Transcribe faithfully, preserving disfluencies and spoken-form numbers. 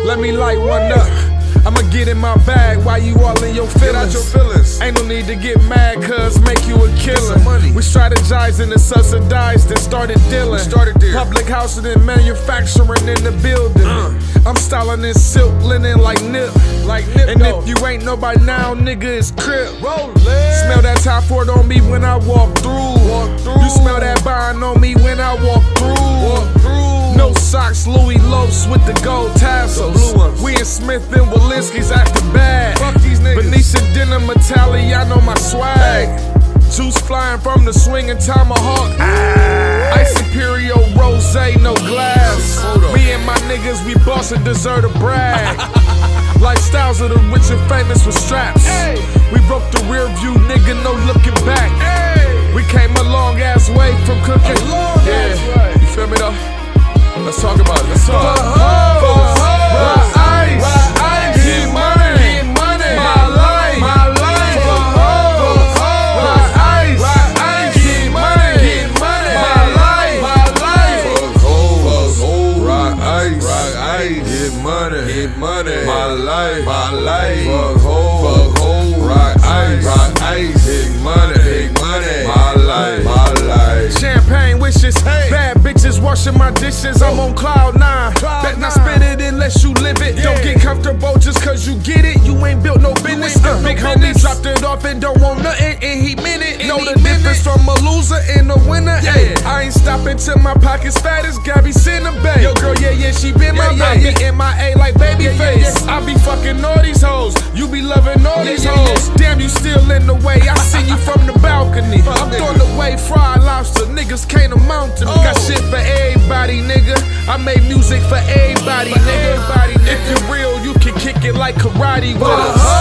Let me light one up. I'ma get in my bag while you all in your feelings. Get out your feelings. Ain't no need to get mad, cuz make you a killer. We strategized and subsidized and started dealing. Started there. Public housing and manufacturing in the building. Uh. I'm styling in silk linen like Nip. Like Nip and though. If you ain't nobody now, nigga, it's Crip. Smell that top fort on me when I walk through. walk through. You smell that Bane on me when I walk through. Walk through. No socks, Louis Lopes with the gold tassels. The blue ones. We in Smith and Walensky's acting bad. Fuck these niggas. Venetian denim Italiano my swag. Hey. Juice flying from the swinging tomahawk. Ah. Ice Imperial Rose, no glass. Me and my niggas, we boss and deserve a brag. Lifestyles of the rich and famous with straps. Hey. We broke the rear view, nigga, no looking back. Hey. We came a long ass way from cooking. A long yeah. ass way. You feel me though? Let's talk about it. Let's talk. Ride ice, ride ice, get money, get money. My life, my life. Ride ice, ride ice, get money, get money. My life, my life. Fuck hoes, ride ice, ride ice, get money, get money. My life, my life. Fuck hoes, fuck hoes, ride ice, ride ice, get money, get money. My life, my life. Champagne wishes, hey. Bad bitches washing my dishes. I'm on cloud nine. Cloud Bet not spit it unless you live it. Yeah. Don't get comfortable just cause you get it. You ain't built no business. The big no homie dropped it off and don't want nothing, and he meant it. And know the difference it. From a loser and a winner. Yeah. Ay, I ain't stopping till my pockets fat as Gabby Cinnabay. Yo girl, yeah, yeah, she been yeah, my yeah, baby. Yeah. M I A like Babyface. Yeah, yeah, yeah. I be fucking all these hoes. You be loving all yeah, these yeah, hoes. Yeah. Damn, you still in the way. I see you from the balcony. I'm throwing away fried lobster. Niggas can't amount to me. Oh. Got shit for everybody, nigga. I made music for everybody, for nigga. Everybody, nigga. If you're real, you can kick it like karate with us.